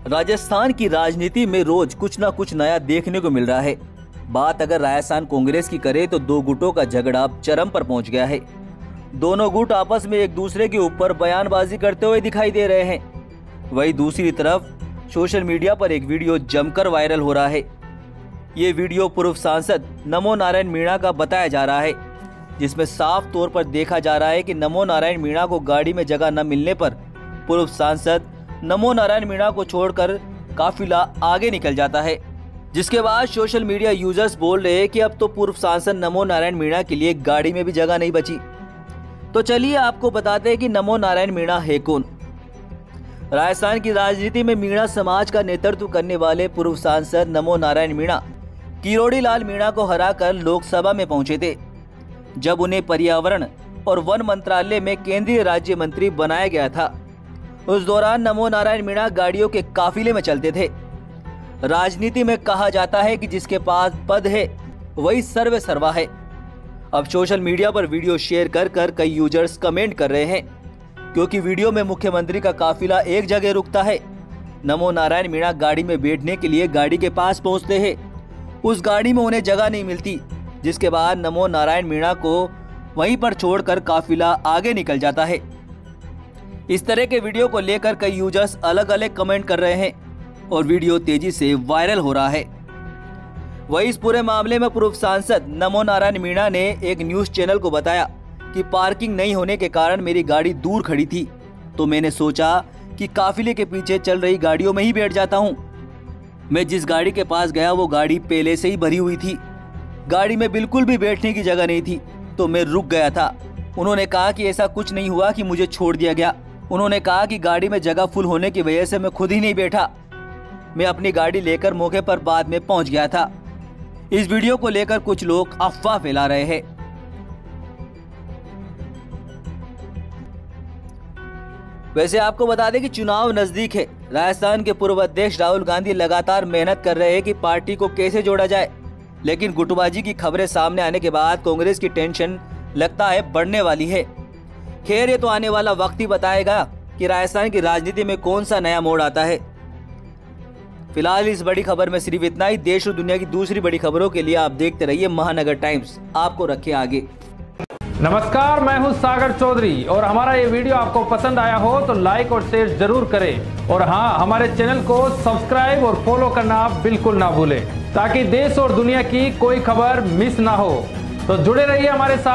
राजस्थान की राजनीति में रोज कुछ न कुछ नया देखने को मिल रहा है। बात अगर राजस्थान कांग्रेस की करे तो दो गुटों का झगड़ा अब चरम पर पहुंच गया है। दोनों गुट आपस में एक दूसरे के ऊपर बयानबाजी करते हुए दिखाई दे रहे हैं। वहीं दूसरी तरफ सोशल मीडिया पर एक वीडियो जमकर वायरल हो रहा है। ये वीडियो पूर्व सांसद नमो नारायण मीणा का बताया जा रहा है, जिसमें साफ तौर पर देखा जा रहा है कि नमो नारायण मीणा को गाड़ी में जगह न मिलने पर पूर्व सांसद नमो नारायण मीणा को छोड़कर काफिला आगे निकल जाता है, जिसके बाद सोशल मीडिया यूजर्स बोल रहे हैं कि अब तो पूर्व सांसद नमो नारायण मीणा के लिए गाड़ी में भी जगह नहीं बची। तो चलिए आपको बताते हैं कि नमो नारायण मीणा है कौन। राजस्थान की राजनीति में मीणा समाज का नेतृत्व करने वाले पूर्व सांसद नमो नारायण मीणा किरोड़ी लाल मीणा को हराकर लोकसभा में पहुंचे थे, जब उन्हें पर्यावरण और वन मंत्रालय में केंद्रीय राज्य मंत्री बनाया गया था। उस दौरान नमो नारायण मीणा गाड़ियों के काफिले में चलते थे। राजनीति में कहा जाता है कि जिसके पास पद है वही सर्वे सर्वा है। अब सोशल मीडिया पर वीडियो शेयर कर कई यूजर्स कमेंट कर रहे हैं, क्योंकि वीडियो में मुख्यमंत्री का काफिला एक जगह रुकता है। नमो नारायण मीणा गाड़ी में बैठने के लिए गाड़ी के पास पहुंचते हैं। उस गाड़ी में उन्हें जगह नहीं मिलती, जिसके बाद नमो नारायण मीणा को वहीं पर छोड़कर काफिला आगे निकल जाता है। इस तरह के वीडियो को लेकर कई यूजर्स अलग अलग कमेंट कर रहे हैं और वीडियो तेजी से वायरल हो रहा है। वहीं इस पूरे मामले में पूर्व सांसद नमो नारायण मीणा ने एक न्यूज चैनल को बताया कि पार्किंग नहीं होने के कारण मेरी गाड़ी दूर खड़ी थी, तो मैंने सोचा कि काफिले के पीछे चल रही गाड़ियों में ही बैठ जाता हूँ। मैं जिस गाड़ी के पास गया वो गाड़ी पहले से ही भरी हुई थी। गाड़ी में बिल्कुल भी बैठने की जगह नहीं थी, तो मैं रुक गया था। उन्होंने कहा कि ऐसा कुछ नहीं हुआ कि मुझे छोड़ दिया गया। उन्होंने कहा कि गाड़ी में जगह फुल होने की वजह से मैं खुद ही नहीं बैठा। मैं अपनी गाड़ी लेकर मौके पर बाद में पहुंच गया था। इस वीडियो को लेकर कुछ लोग अफवाह फैला रहे हैं। वैसे आपको बता दें कि चुनाव नजदीक है। राजस्थान के पूर्व अध्यक्ष राहुल गांधी लगातार मेहनत कर रहे हैं कि पार्टी को कैसे जोड़ा जाए, लेकिन गुटबाजी की खबरें सामने आने के बाद कांग्रेस की टेंशन लगता है बढ़ने वाली है। खैर, ये तो आने वाला वक्त ही बताएगा कि राजस्थान की राजनीति में कौन सा नया मोड़ आता है। फिलहाल इस बड़ी खबर में सिर्फ इतना ही। देश और दुनिया की दूसरी बड़ी खबरों के लिए आप देखते रहिए महानगर टाइम्स। आपको रखे आगे। नमस्कार, मैं हूं सागर चौधरी और हमारा ये वीडियो आपको पसंद आया हो तो लाइक और शेयर जरूर करें, और हाँ, हमारे चैनल को सब्सक्राइब और फॉलो करना बिल्कुल ना भूलें, ताकि देश और दुनिया की कोई खबर मिस ना हो। तो जुड़े रहिए हमारे साथ।